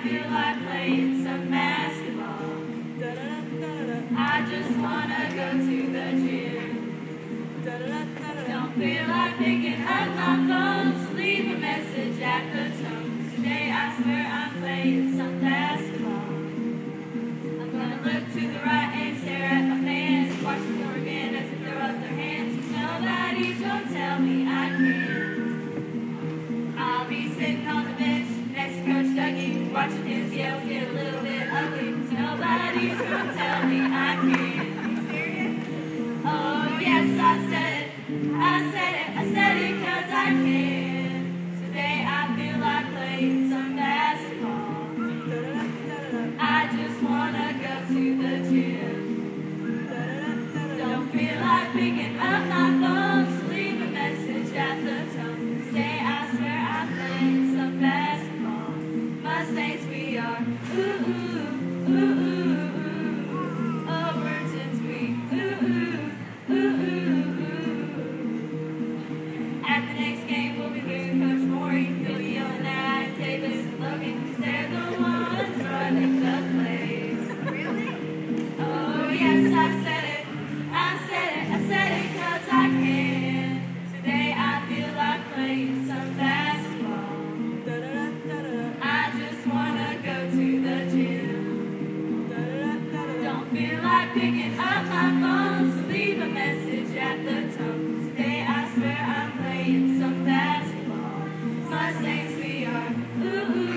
feel like playing some basketball. I just wanna go to the gym. Don't feel like picking up my phone to leave a message at the tone. Today I swear I'm playing some basketball. I'm gonna look to the right and stare at my fans, watch the floor again as they throw up their hands. Nobody's gonna tell me I can't. I'll be sitting on the bench next to Coach Dougie, watching his yells get a little bit ugly. Nobody's gonna tell me I can't. Oh yes, I said it, I said it, I said it 'cause I can. Today I feel like playing some basketball. I just wanna go to the gym. Don't feel like picking up my phone to leave a message at the tone. Today I swear I'm playing some basketball. Mustangs we are, ooh, ooh, ooh, ooh, ooh. Oh, words and sweet, ooh, ooh, ooh, ooh, ooh. At the next game we'll be hearing Coach Morey. He'll be yelling at Davis and Logan, 'cause they're the ones running the plays. Really? Oh yes, I said it, I said it, I said it 'cause I can. Today I feel like playing some basketball. I just wanna go to the gym. Don't feel like picking up my phone to leave a message at the tone. Today I swear I'm playing some basketball. Mustangs we are, ooh, ooh.